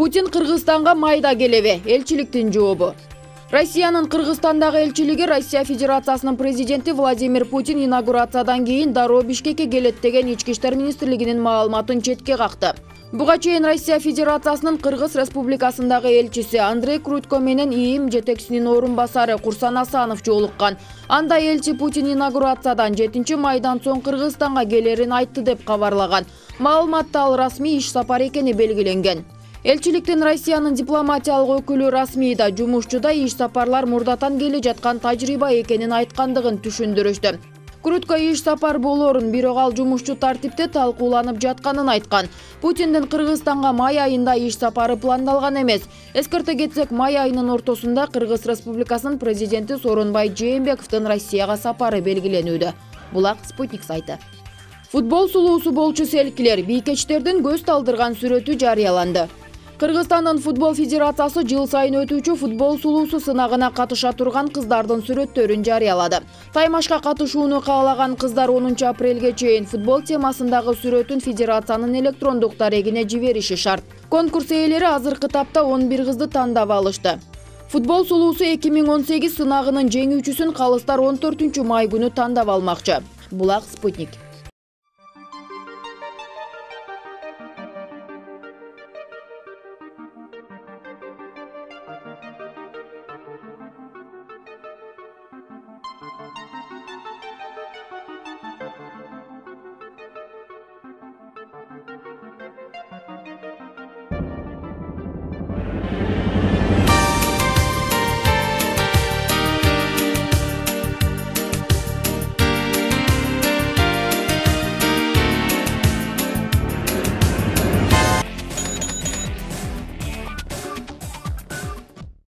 Путин Кыргызстанга майда келеби? Элчиликтин жообу. Россиянын Кыргызстандагы элчилиги Россия Федерациясынын президенти Владимир Путин инаугурациядан кийин дароо Бишкекке келет деген Ички иштер министрлигинин маалыматын четке какты. Буга чейин Россия Федерациясынын Кыргыз Республикасындагы элчиси Андрей Крутько менен ИИМ жетекчисинин орун басары Курсан Асанов жолуккан. Анда элчи Путин инаугурациядан 7 майдан соң Кыргызстанга келерин айтты деп кабарлаган. Маалыматта ал расмий иш сапар экени белгиленген. Элчиликтин Россиянын дипломатиялык өкүлү расмийда жумушчуда иш сапарлар мурдатан келе жаткан тажрыйба экенин айткандыгын түшүндүрүштү. Крутько иш сапар болорун, бирок ал жумушчу тартипте талкууланып жатканын айткан. Путиндин Кыргызстанга май айында иш сапары пландалган эмес. Эскерте кетсек, май айынын ортосунда Кыргыз Республикасынын президенти Сооронбай Жээнбековдун Россияга сапары белгиленүүдө. Булак Спутник сайты. Футбол сулуусу болчу селкилер бийкечтердин көз талдырган сүрөтү жарыяланды. Кыргызстандын футбол федерациясы жыл сайын өтүүчү футбол сулуусу сынагына катыша турган кыздардын сүрөттөрүн жарыялады. Таймашка катышууну каалаган кыздар 10 апрелге чейин футбол темасындагы сүрөтүн федерациянын электрондук дарегине жибериши шарт. Конкурс ээлери азыркы тапта 11 кызды тандап алышты. Футбол сулуусу 2018 сынагынын жеңүүчүсүн калыстар 14 май күнү тандап алмакчы. Булак Спутник.